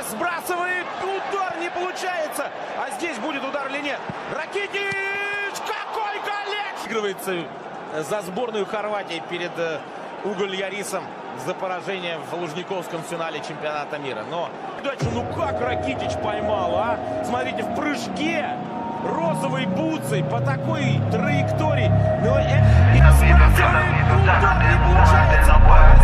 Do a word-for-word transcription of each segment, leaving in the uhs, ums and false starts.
Сбрасывает. Удар не получается. А здесь будет удар или нет? Ракитич! Какой голец! Игрывается за сборную Хорватии перед Уголь Ярисом за поражение в Лужниковском финале чемпионата мира. Но дальше, ну как Ракитич поймал, а? Смотрите, в прыжке розовой бутсой по такой траектории. Но это сбрасывает. Удар не получается.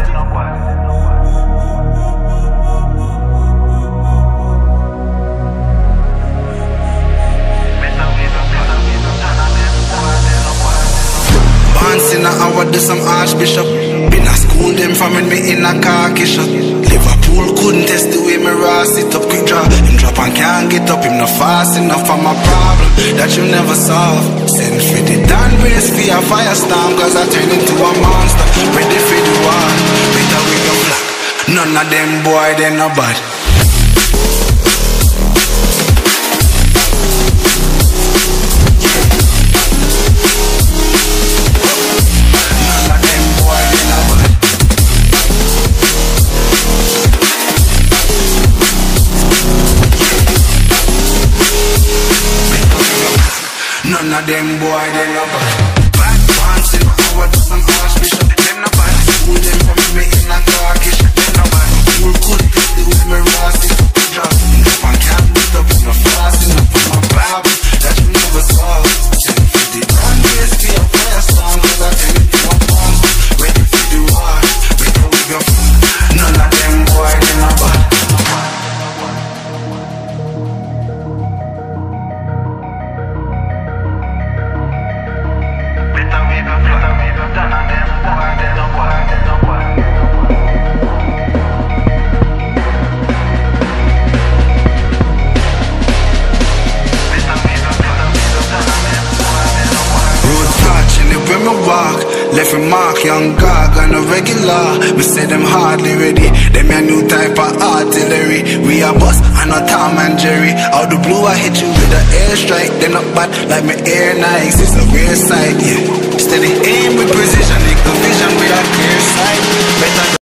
In a hour, do some archbishop. Been a school them from when me in a khaki shop. Liverpool couldn't test the way me raw sit up quick draw. Him drop and can't get up, him not fast enough for my problem that you never solve. Send for the Dan race for a firestorm, cause I turn into a monster. Ready for the war, better with your flag. None of them boy, they no bad. None of them boy, they no bad. Bad ones in the hour, do some archbishop. Them no bad. School them from me in a khaki shop. Them no bad. School could test the way me raw sit up the drop. If I can't put up, no fast enough for my problem that you never solve. Send for the run race for your fire song, cause I tell you to a bomb. Ready for the war, better we go. None of them boy, they no bad. Left a mark, young gog on a regular. Me say them hardly ready. Them a new type of artillery. We a boss and a Tom and Jerry. Out the blue I hit you with a airstrike. They not bad like me air nice. It's a rare sight, yeah. Steady aim with precision, make the vision with a clear sight.